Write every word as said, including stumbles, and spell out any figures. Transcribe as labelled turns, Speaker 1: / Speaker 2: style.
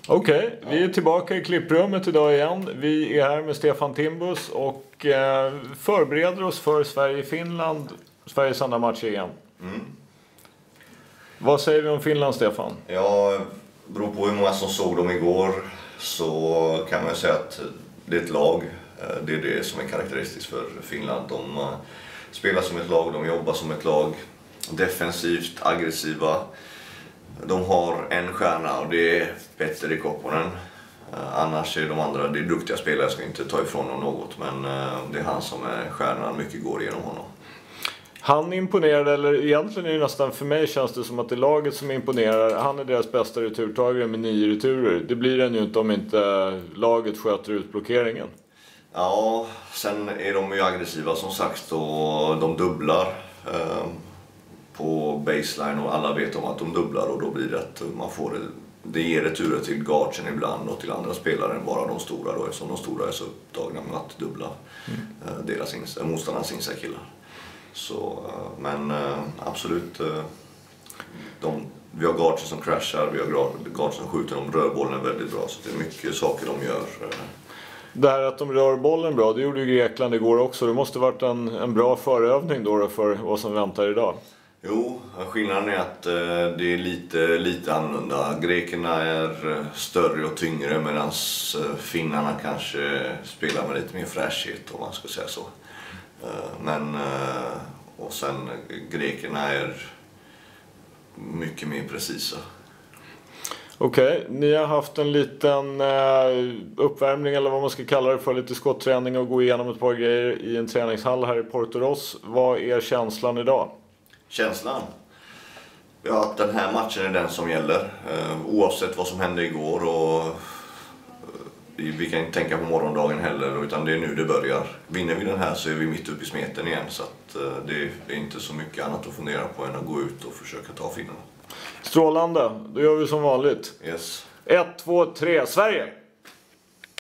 Speaker 1: Okej, okay, vi är tillbaka i klipprummet idag igen. Vi är här med Stefan Timbus och eh, förbereder oss för Sverige-Finland, Sveriges andra match igen. Mm. Vad säger vi om Finland, Stefan?
Speaker 2: Ja, beror på hur många som såg dem igår, så kan man säga att det är ett lag. Det är det som är karaktäristiskt för Finland. De spelar som ett lag, de jobbar som ett lag. Defensivt, aggressiva. De har en stjärna och det är Petteri Kokkonen. Annars är de andra, det är duktiga spelare, jag ska inte ta ifrån dem något, men det är han som är stjärnan, mycket går igenom honom.
Speaker 1: Han imponerade, eller egentligen är det nästan, för mig känns det som att det är laget som imponerar. Han är deras bästa returtagare med nio returer. Det blir den ju inte om inte laget sköter ut blockeringen.
Speaker 2: Ja, sen är de ju aggressiva som sagt och de dubblar eh, på baseline och alla vet om att de dubblar och då blir det att man får det, det ger returer till guardsen ibland och till andra spelare än bara de stora då, eftersom de stora är så upptagna med att dubbla mm. eh, deras ins- motståndarnas inside-killar. Så, men absolut, de, vi har guardsen som crashar, vi har guardsen som skjuter, de rör bollen väldigt bra, så det är mycket saker de gör.
Speaker 1: Det här att de rör bollen bra, det gjorde ju Grekland igår också. Det måste varit en, en bra förövning då för vad som väntar idag.
Speaker 2: Jo, skillnaden är att det är lite, lite annorlunda. Grekerna är större och tyngre medan finnarna kanske spelar med lite mer fräschhet, om man ska säga så. Men, och sen grekerna är mycket mer precisa.
Speaker 1: Okej, okay, ni har haft en liten uppvärmning eller vad man ska kalla det för, lite skotträning och gå igenom ett par grejer i en träningshall här i Portoroz. Vad är känslan idag?
Speaker 2: Känslan? Ja, att den här matchen är den som gäller. Oavsett vad som hände igår, och vi kan inte tänka på morgondagen heller, utan det är nu det börjar. Vinner vi den här så är vi mitt uppe i smeten igen, så att det är inte så mycket annat att fundera på än att gå ut och försöka ta finnarna.
Speaker 1: Strålande, då gör vi som vanligt.
Speaker 2: Yes.
Speaker 1: ett, två, tre, Sverige!